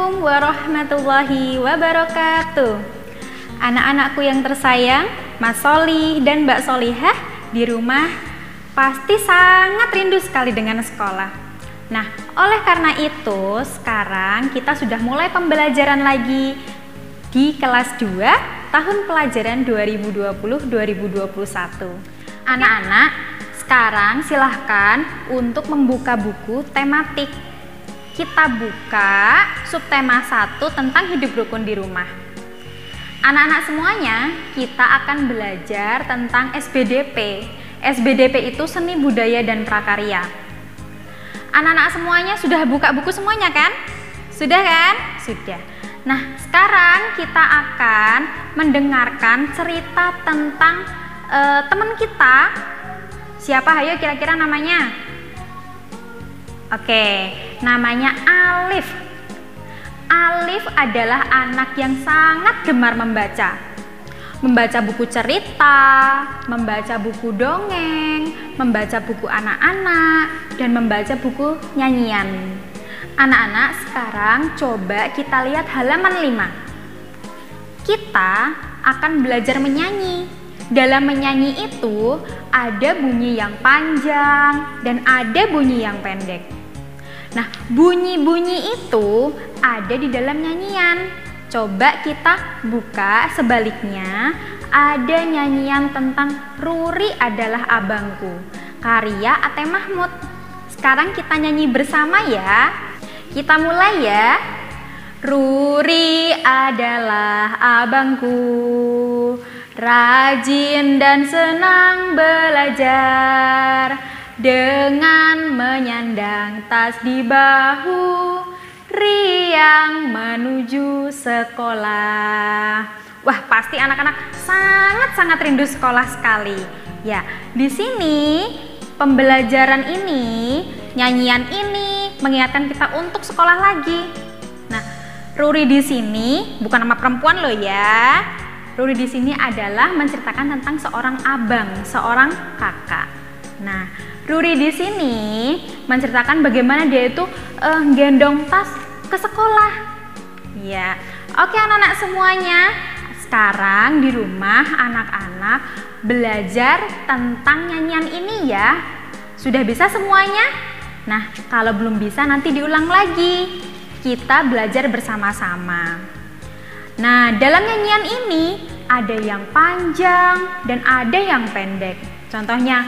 Assalamualaikum warahmatullahi wabarakatuh. Anak-anakku yang tersayang, Mas Solih dan Mbak Solihah di rumah pasti sangat rindu sekali dengan sekolah. Nah, oleh karena itu sekarang kita sudah mulai pembelajaran lagi di kelas 2 tahun pelajaran 2020-2021. Anak-anak, sekarang silahkan untuk membuka buku tematik. Kita buka subtema 1 tentang hidup rukun di rumah. Anak-anak semuanya, kita akan belajar tentang SBDP. SBDP itu seni budaya dan prakarya. Anak-anak semuanya sudah buka buku semuanya kan? Sudah kan? Sudah. Nah, sekarang kita akan mendengarkan cerita tentang teman kita. Siapa? Ayo kira-kira namanya? Oke, namanya Alif. Alif adalah anak yang sangat gemar membaca. Membaca buku cerita, membaca buku dongeng, membaca buku anak-anak, dan membaca buku nyanyian. Anak-anak, sekarang coba kita lihat halaman 5. Kita akan belajar menyanyi. Dalam menyanyi itu ada bunyi yang panjang dan ada bunyi yang pendek. Nah, bunyi-bunyi itu ada di dalam nyanyian. Coba kita buka sebaliknya. Ada nyanyian tentang Ruri adalah abangku, karya Ate Mahmud. Sekarang kita nyanyi bersama ya. Kita mulai ya. Ruri adalah abangku, rajin dan senang belajar, dengan menyandang tas di bahu, riang menuju sekolah. Wah, pasti anak-anak sangat-sangat rindu sekolah sekali. Ya, di sini pembelajaran ini, nyanyian ini mengingatkan kita untuk sekolah lagi. Nah, Ruri di sini bukan nama perempuan loh ya. Ruri di sini adalah menceritakan tentang seorang abang, seorang kakak. Nah, Ruri di sini menceritakan bagaimana dia itu gendong tas ke sekolah. Ya, oke anak-anak semuanya. Sekarang di rumah anak-anak belajar tentang nyanyian ini ya. Sudah bisa semuanya? Nah, kalau belum bisa nanti diulang lagi. Kita belajar bersama-sama. Nah, dalam nyanyian ini ada yang panjang dan ada yang pendek. Contohnya,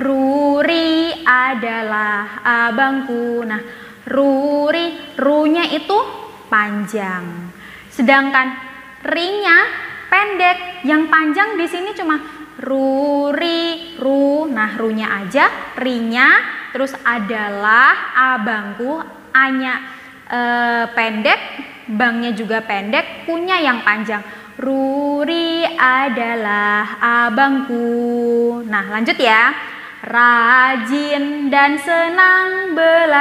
Ruri adalah abangku. Nah, Ruri, ru-nya itu panjang. Sedangkan ri-nya pendek. Yang panjang di sini cuma Ruri, ru. Nah, ru-nya aja, ri-nya, terus adalah abangku, a-nya pendek, bangnya juga pendek, punya yang panjang. Ruri adalah abangku. Nah, lanjut ya. Rajin dan senang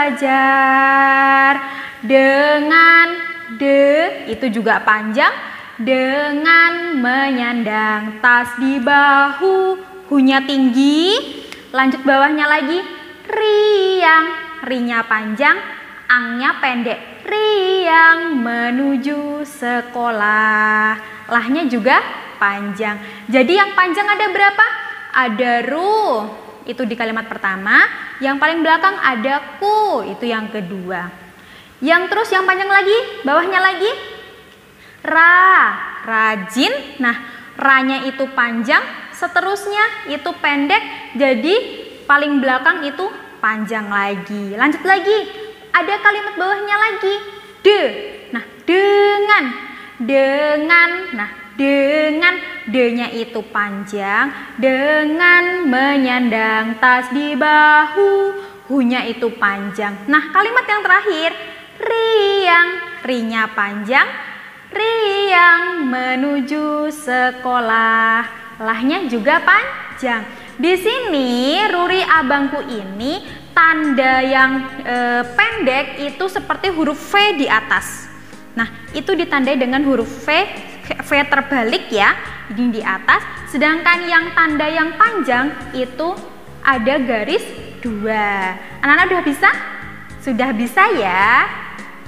belajar, dengan itu juga panjang, dengan menyandang tas di bahu, hu-nya tinggi. Lanjut bawahnya lagi, riang, ri-nya panjang, ang-nya pendek, riang menuju sekolah. Lah-nya juga panjang. Jadi yang panjang ada berapa? Ada ru, itu di kalimat pertama. Yang paling belakang ada ku, itu yang kedua. Yang terus yang panjang lagi, bawahnya lagi ra, rajin. Nah, ra-nya itu panjang, seterusnya itu pendek. Jadi paling belakang itu panjang lagi. Lanjut lagi. Ada kalimat bawahnya lagi, de. Nah, dengan. Nah, dengan, de-nya itu panjang, dengan menyandang tas di bahu, hu-nya itu panjang. Nah, kalimat yang terakhir, riang, ri-nya panjang, riang menuju sekolah. Lah-nya juga panjang. Di sini Ruri abangku ini tanda yang pendek itu seperti huruf V di atas. Nah, itu ditandai dengan huruf V terbalik ya, di atas. Sedangkan yang tanda yang panjang itu ada garis 2. Anak-anak udah bisa? Sudah bisa ya?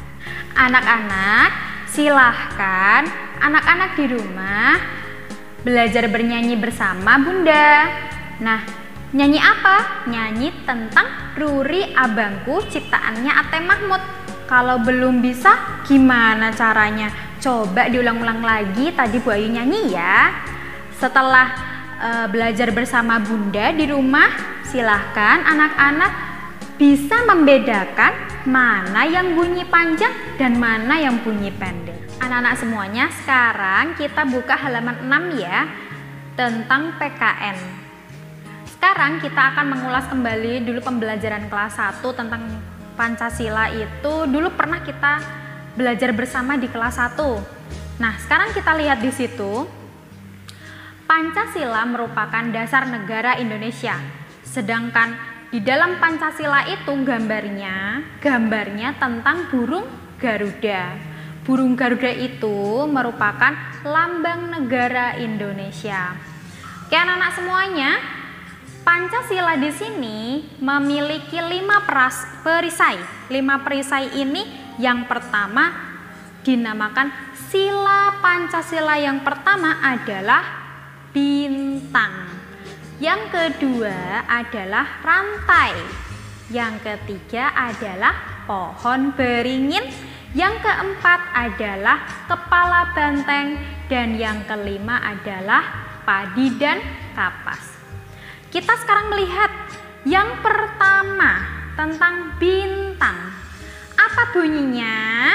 Anak-anak, silahkan anak-anak di rumah belajar bernyanyi bersama Bunda. Nah, nyanyi apa? Nyanyi tentang Ruri Abangku ciptaannya Ate Mahmud. Kalau belum bisa, gimana caranya? Coba diulang-ulang lagi tadi Bu Ayu nyanyi ya. Setelah belajar bersama Bunda di rumah, silahkan anak-anak bisa membedakan mana yang bunyi panjang dan mana yang bunyi pendek. Anak-anak semuanya, sekarang kita buka halaman 6 ya, tentang PKN. Sekarang kita akan mengulas kembali dulu pembelajaran kelas 1 tentang Pancasila itu dulu pernah kita belajar bersama di kelas 1. Nah, sekarang kita lihat di situ. Pancasila merupakan dasar negara Indonesia. Sedangkan di dalam Pancasila itu gambarnya tentang burung Garuda. Burung Garuda itu merupakan lambang negara Indonesia. Oke, anak-anak semuanya, Pancasila di sini memiliki 5 perisai. 5 perisai ini yang pertama dinamakan sila Pancasila. Yang pertama adalah bintang. Yang kedua adalah rantai. Yang ketiga adalah pohon beringin. Yang keempat adalah kepala banteng. Dan yang kelima adalah padi dan kapas. Kita sekarang melihat yang pertama tentang bintang. Apa bunyinya?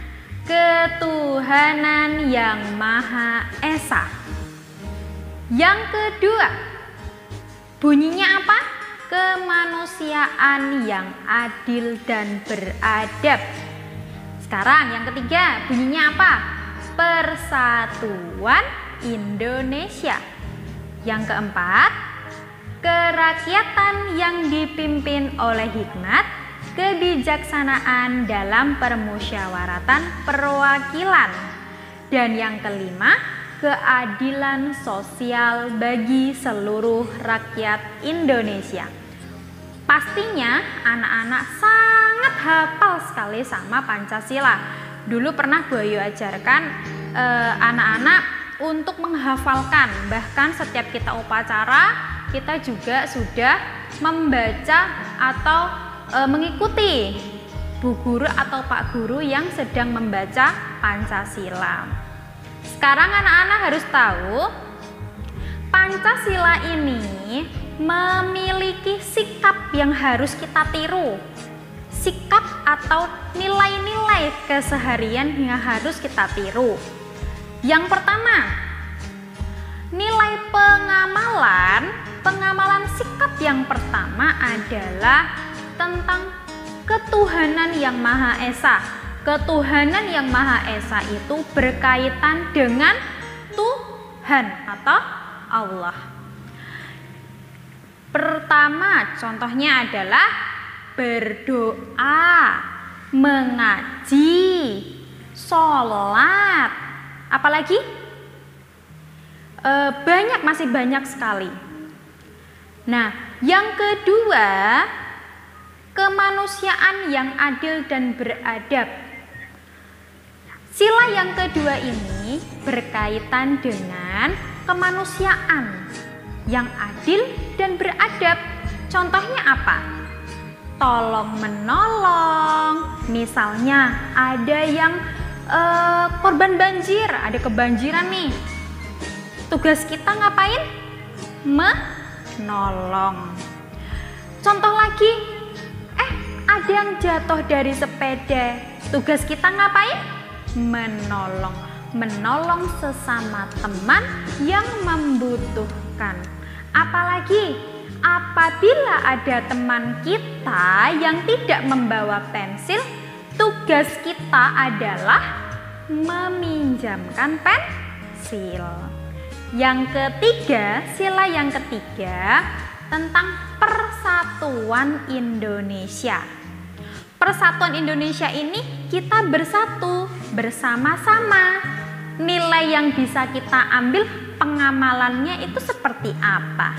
Ketuhanan yang Maha Esa. Yang kedua, bunyinya apa? Kemanusiaan yang adil dan beradab. Sekarang yang ketiga, bunyinya apa? Persatuan Indonesia. Yang keempat, kerakyatan yang dipimpin oleh hikmat, kebijaksanaan dalam permusyawaratan perwakilan. Dan yang kelima, keadilan sosial bagi seluruh rakyat Indonesia. Pastinya anak-anak sangat hafal sekali sama Pancasila. Dulu pernah Bu Ayu ajarkan anak-anak untuk menghafalkan. Bahkan setiap kita upacara, kita juga sudah membaca atau mengikuti Bu Guru atau Pak Guru yang sedang membaca Pancasila. Sekarang anak-anak harus tahu Pancasila ini memiliki sikap yang harus kita tiru. Sikap atau nilai-nilai keseharian yang harus kita tiru. Yang pertama, nilai pengamalan sikap yang pertama adalah tentang ketuhanan yang Maha Esa. Ketuhanan yang Maha Esa itu berkaitan dengan Tuhan atau Allah. Pertama, contohnya adalah berdoa, mengaji, sholat, apalagi masih banyak sekali. Nah, yang kedua, kemanusiaan yang adil dan beradab. Sila yang kedua ini berkaitan dengan kemanusiaan yang adil dan beradab. Contohnya apa? Tolong menolong. Misalnya ada yang korban banjir, ada kebanjiran nih. Tugas kita ngapain? Menolong. Contoh lagi, ada yang jatuh dari sepeda. Tugas kita ngapain? Menolong. Menolong sesama teman yang membutuhkan. Apalagi apabila ada teman kita yang tidak membawa pensil, tugas kita adalah meminjamkan pensil. Yang ketiga, sila yang ketiga tentang persatuan Indonesia. Persatuan Indonesia ini kita bersatu bersama-sama. Nilai yang bisa kita ambil pengamalannya itu seperti apa?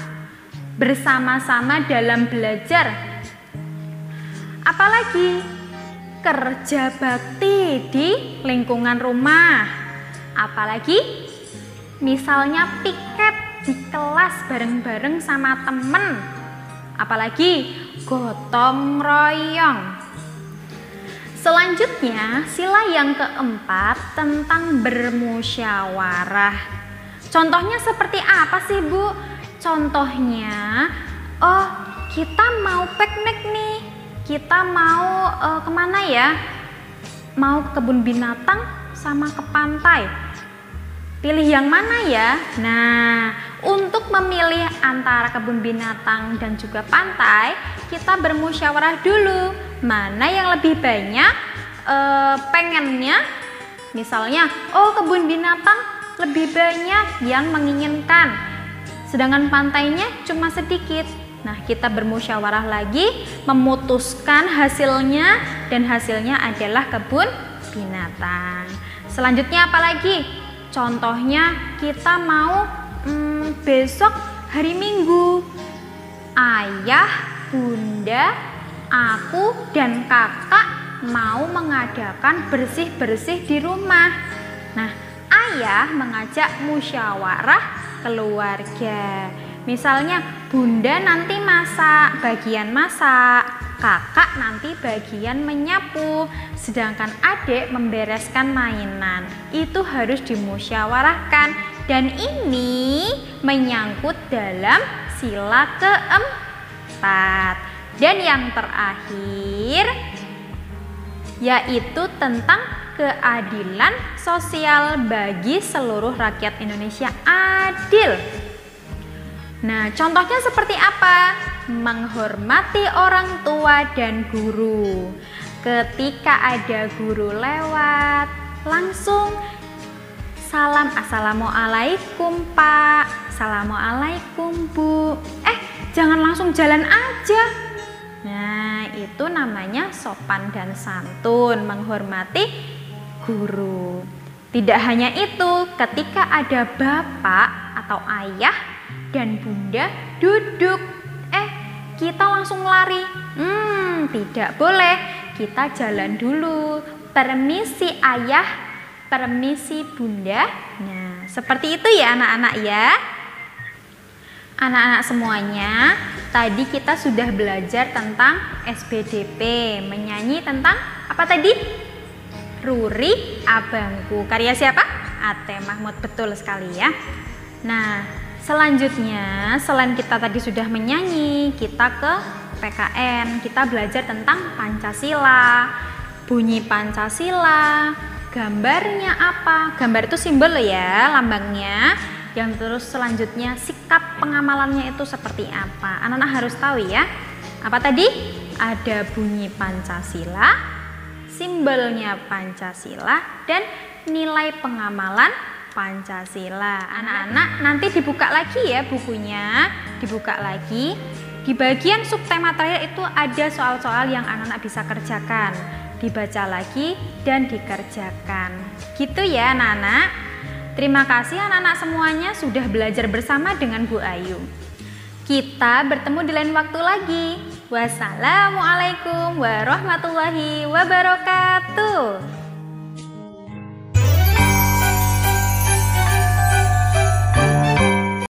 Bersama-sama dalam belajar. Apalagi kerja bakti di lingkungan rumah. Apalagi misalnya piket di kelas bareng-bareng sama temen. Apalagi gotong royong. Selanjutnya, sila yang keempat tentang bermusyawarah. Contohnya seperti apa sih, Bu? Contohnya, oh, kita mau piknik nih. Kita mau kemana ya? Mau ke kebun binatang sama ke pantai. Pilih yang mana ya? Nah, untuk memilih antara kebun binatang dan juga pantai, kita bermusyawarah dulu. Mana yang lebih banyak pengennya? Misalnya, oh kebun binatang lebih banyak yang menginginkan, sedangkan pantainya cuma sedikit. Nah, kita bermusyawarah lagi, memutuskan hasilnya, dan hasilnya adalah kebun binatang. Selanjutnya apa lagi? Contohnya kita mau besok hari Minggu, ayah, bunda, aku, dan kakak mau mengadakan bersih-bersih di rumah. Nah, ayah mengajak musyawarah keluarga. Misalnya bunda nanti bagian masak, kakak nanti bagian menyapu, sedangkan adik membereskan mainan. Itu harus dimusyawarahkan, dan ini menyangkut dalam sila keempat. Dan yang terakhir yaitu tentang keadilan sosial bagi seluruh rakyat Indonesia adil. Nah, contohnya seperti apa? Menghormati orang tua dan guru. Ketika ada guru lewat, langsung salam, assalamualaikum Pak, assalamualaikum Bu. Jangan langsung jalan aja. Nah, itu namanya sopan dan santun, menghormati guru. Tidak hanya itu, ketika ada bapak atau ayah dan bunda duduk, kita langsung lari. Tidak boleh, kita jalan dulu. Permisi ayah, permisi bunda. Nah, seperti itu ya anak-anak ya. Anak-anak semuanya, tadi kita sudah belajar tentang SBDP, menyanyi tentang apa tadi? Ruri Abangku. Karya siapa? Ate Mahmud, betul sekali ya. Nah, selanjutnya selain kita tadi sudah menyanyi, kita ke PKN. Kita belajar tentang Pancasila, bunyi Pancasila, gambarnya apa? Gambar itu simbol ya, lambangnya. Yang terus selanjutnya sikap pengamalannya itu seperti apa? Anak-anak harus tahu ya. Apa tadi? Ada bunyi Pancasila, simbolnya Pancasila, dan nilai pengamalan Pancasila. Anak-anak nanti dibuka lagi ya bukunya, dibuka lagi. Di bagian subtema terakhir itu ada soal-soal yang anak-anak bisa kerjakan. Dibaca lagi dan dikerjakan. Gitu ya anak-anak. Terima kasih anak-anak semuanya sudah belajar bersama dengan Bu Ayu. Kita bertemu di lain waktu lagi. Wassalamualaikum warahmatullahi wabarakatuh.